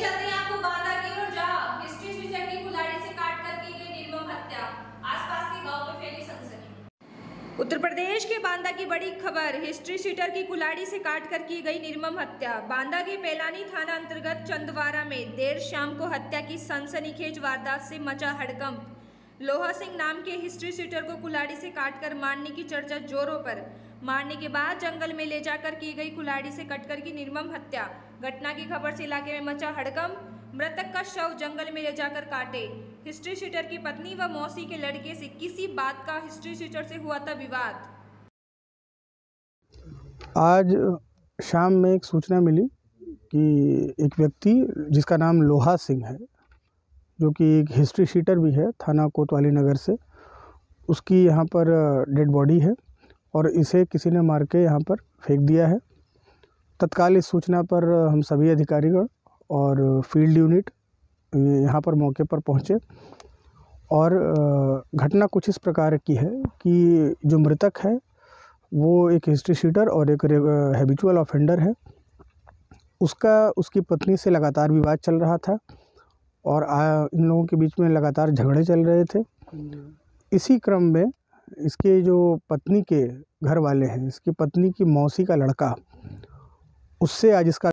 चलते हैं आपको बांदा की ओर, जहां हिस्ट्री टीचर की कुल्हाड़ी से काटकर की गई निर्मम हत्या, आसपास के गांव में फैली सनसनी। उत्तर प्रदेश के बांदा की बड़ी खबर, हिस्ट्री टीचर की कुल्हाड़ी से काटकर की गई निर्मम हत्या। बांदा के पैलानी थाना अंतर्गत चंदवारा में देर शाम को हत्या की सनसनीखेज वारदात से मचा हड़कंप। लोहा सिंह नाम के हिस्ट्री टीचर को कुल्हाड़ी से काटकर मारने की चर्चा जोरों पर। मारने के बाद जंगल में ले जाकर की गई कुल्हाड़ी से कटकर की निर्मम हत्या। घटना की खबर से इलाके में मचा हड़कंप। मृतक का शव जंगल में ले जाकर काटे। हिस्ट्री टीचर की पत्नी व मौसी के लड़के से किसी बात का हिस्ट्री टीचर से हुआ था विवाद। आज शाम में एक सूचना मिली कि एक व्यक्ति जिसका नाम लोहा सिंह है, जो कि एक हिस्ट्री शीटर भी है, थाना कोतवाली नगर से, उसकी यहाँ पर डेड बॉडी है और इसे किसी ने मार के यहाँ पर फेंक दिया है। तत्काल इस सूचना पर हम सभी अधिकारीगण और फील्ड यूनिट यहाँ पर मौके पर पहुँचे और घटना कुछ इस प्रकार की है कि जो मृतक है वो एक हिस्ट्री शीटर और एक हैबिचुअल ऑफेंडर है। उसकी पत्नी से लगातार विवाद चल रहा था और इन लोगों के बीच में लगातार झगड़े चल रहे थे। इसी क्रम में इसके जो पत्नी के घर वाले हैं, इसकी पत्नी की मौसी का लड़का, उससे आज इसका